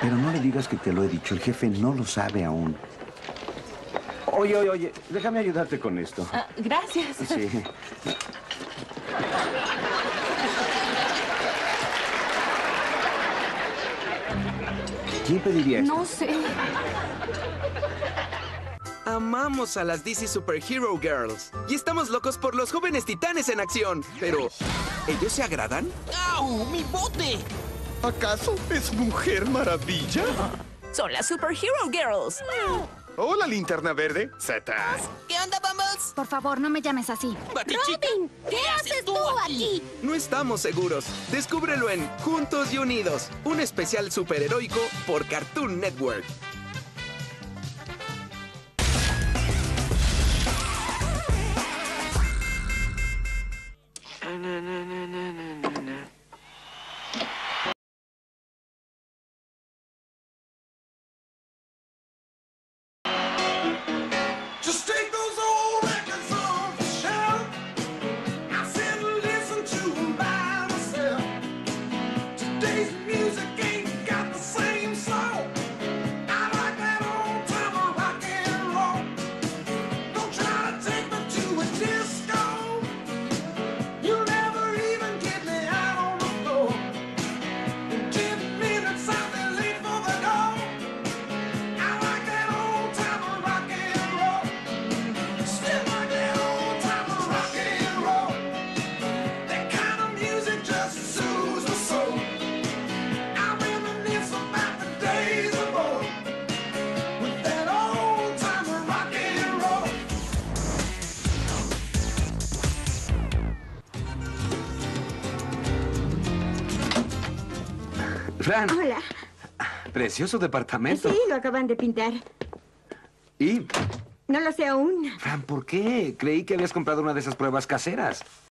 Pero no le digas que te lo he dicho. El jefe no lo sabe aún. Oye, déjame ayudarte con esto. Gracias. Sí. ¿Quién pediría esto? No sé. Amamos a las DC Superhero Girls. Y estamos locos por los jóvenes titanes en acción. Pero, ¿ellos se agradan? ¡Au! ¡Mi bote! ¿Acaso es Mujer Maravilla? Son las Superhero Girls. Hola, Linterna Verde. Zetas. ¿Qué onda, Bumbles? Por favor, no me llames así. Batichica, ¿Qué haces tú aquí? No estamos seguros. Descúbrelo en Juntos y Unidos, un especial superheroico por Cartoon Network. Just take those old records off the shelf. I sit and listen to 'em by myself. Today's music ain't got the same soul. I like that old time rock and roll. Don't try to take me to a disco. You'll never even get me out on the floor. In 10 minutes I'll be late for the door. I like that old time rock and roll. Still like that old time rock and roll. That kind of music just soothes my soul. I reminisce about the days of old with that old time rock and roll. Fran, Hola. precioso departamento. Sí, lo acaban de pintar. Y, No lo sé aún. Fran, ¿por qué? Creí que habías comprado una de esas pruebas caseras.